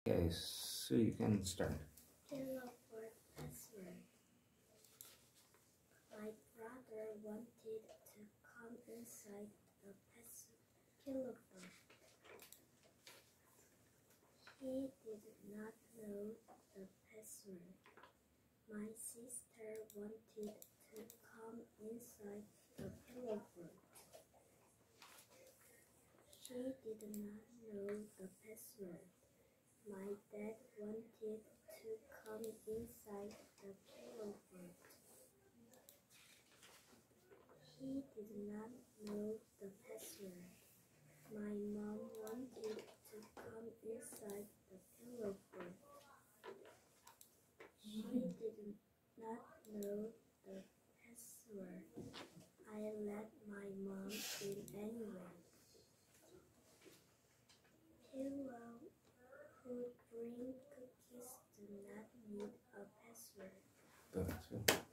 Okay, so you can start. Pillow for password. My brother wanted to come inside the pillow fort. He did not know the password. My sister wanted to come inside the pillow fort. She did not know the password. My dad wanted to come inside the pillow fort. He did not know the password. My mom wanted to come inside the pillow fort. She did not know the password. I let my mom in anyway. People who bring cookies do not need a password. Good.